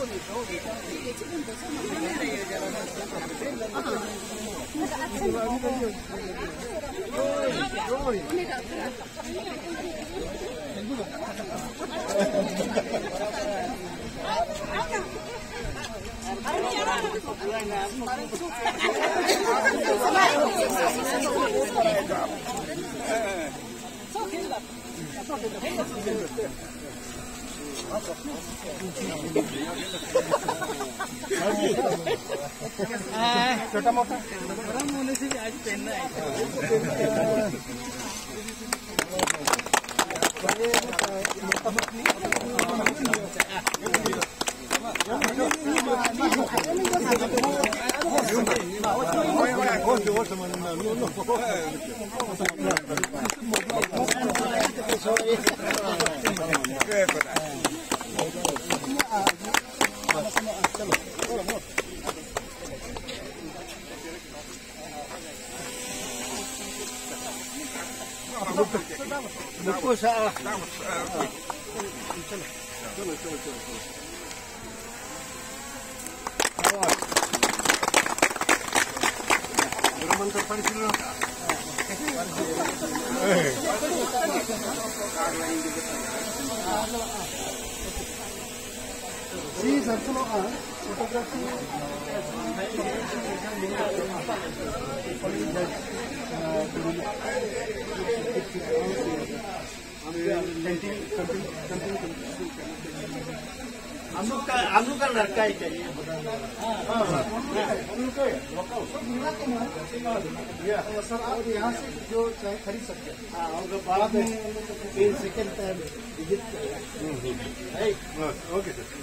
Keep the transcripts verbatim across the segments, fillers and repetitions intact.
छोटा मोटा गरम होने से भी आज पहनना है। Buku salah. Sí, solo photography. हम लोग का हम लोग का लड़का ही चाहिए। सर आप यहाँ से जो चाहे खरीद सकते हैं। हाँ, और बाद में फिर second time visit okay sir.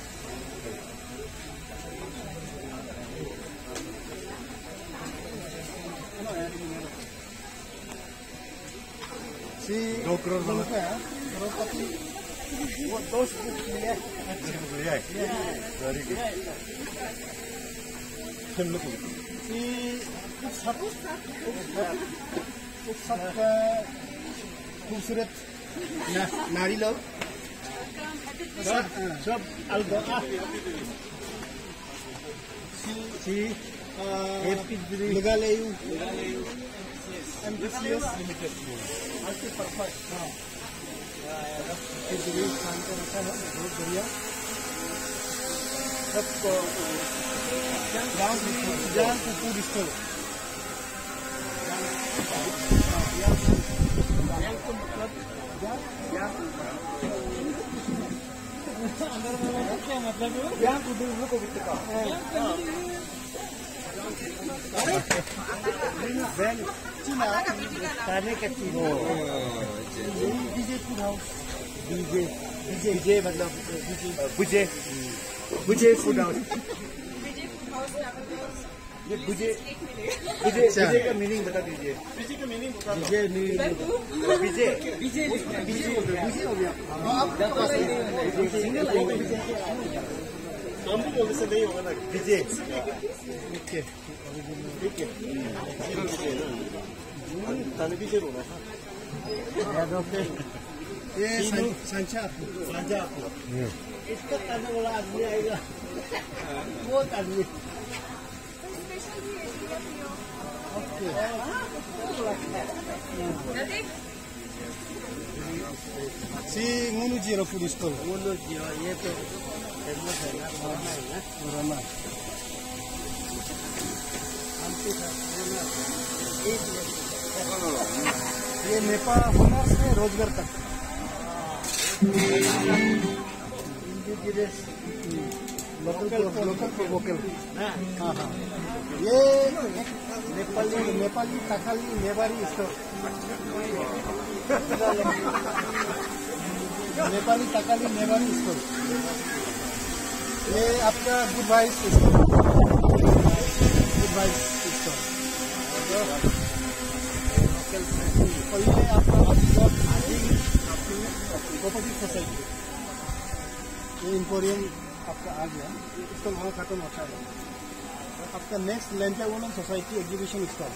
दो करोड़ वाला वो दो मिले। Very good. हम लोग सब सबका खूबसूरत नारी लोग सब अलगोआ सी मेघालय एमपीसीएस लिमिटेड अच्छी परफेक्ट। हाँ, शांत रहता है, बहुत बढ़िया। सब जान फूड स्टोर क्या मतलब है? यहाँ को दूर को बिकता है। बैन चीना खाने का चीज। DJ food house DJ DJ DJ मतलब बुझे बुझे फूड हाउस। ये बुझे बुझे बुझे का मीनिंग बता दीजिए। बुझे का मीनिंग बता दीजिए। बुझे बुझे बुझे बुझे हो गया। सिंगल हम भी बोल से नहीं होगा ना। बुझे ओके ठीक है। ताने भी जरूर है। याद रखते ये सांचा सांचा इसका ताने वाला आदमी आएगा। वो आदमी सी Monu zero food stall. Monu zero ये तो फेमस है ना, पुराना है ना, पुराना। ये नेपाल हुनर से रोजगार तक लोकल लोकल को वोकल। हाँ हाँ, ये नेपाली नेपाली तखाली नेवारी स्टोर। नेपाली तखाली नेवारी स्टोर। ये आपका good wife store. Good wife store. और ये आपका प्रॉपर्टी सोसाइटी। ये इंपोरियम आपका आ गया, स्टॉल वहाँ खत्म होता है। आपका नेक्स्ट लेंचा women society exhibition stall.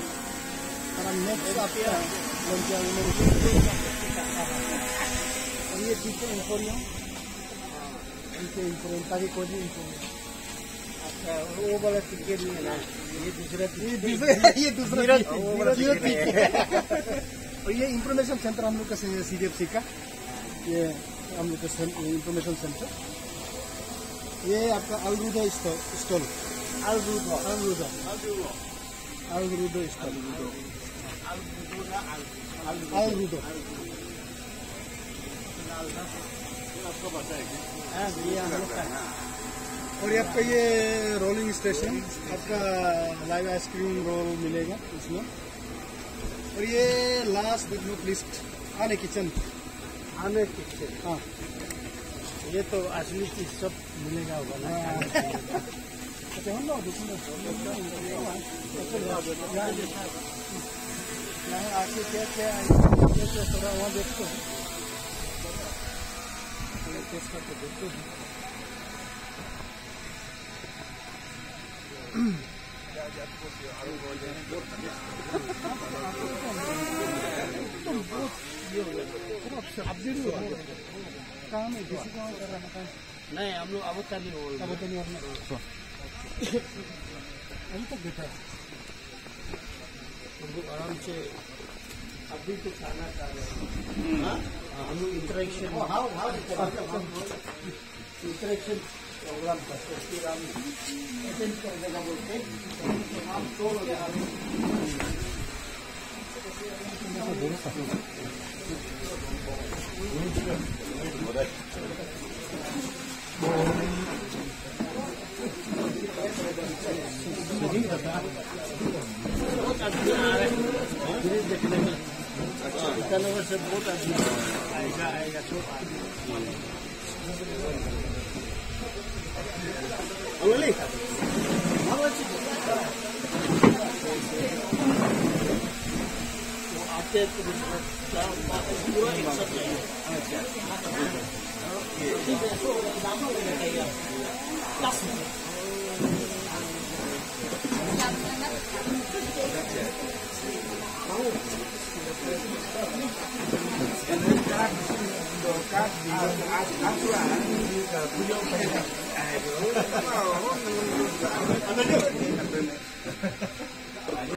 Next आपका लेंचा वुमेन ये पीछे इंपोरियम, पीछे इंपोरियम ताकि कोई इंपोरियम। अच्छा वो वाला टिकट नहीं है ना, ये दूसरा ये दूसरा ये दूसरा जीरो और ये इंफॉर्मेशन सेंटर हम लोग का सी डी एफ सी का, ये हम लोग का इंफॉर्मेशन सेंटर। ये आपका अलरूडो स्टॉल, अलरूडो अलरूडो अलरूडो स्टॉल, अलरूडो आपका पता है हाँ ये हम लोग का। और ये आपका ये रोलिंग स्टेशन, आपका लाइव आइसक्रीम रोल मिलेगा इसमें। और ये लास्ट बट नॉट लिस्ट आने किचन, आने किचन हाँ, ये तो असली चीज सब मिलेगा होगा ना। यहाँ आके क्या क्या थोड़ा वहाँ देखते हैं, टेस्ट करके देखते हैं। काम है किसी काम कर रहा है नहीं, हम लोग अब तक नहीं बोल अब तक नहीं अभी तक बैठा है हम लोग आराम से। अभी तो खाना खा रहे हैं हम लोग, इंटरेक्शन इंटरेक्शन प्रोग्राम करते फिर हम अटेंड करने का बोलते हम तो बहुत आदमी आ रहे हैं देखने में, इटानगर से बहुत आदमी आएगा आएगा तो Only? How much is it? वो आते हैं तो पूरा एक सब चाहिए। अच्छा। ठीक है तो दाम हो जाएगा। दस मिनट। Ano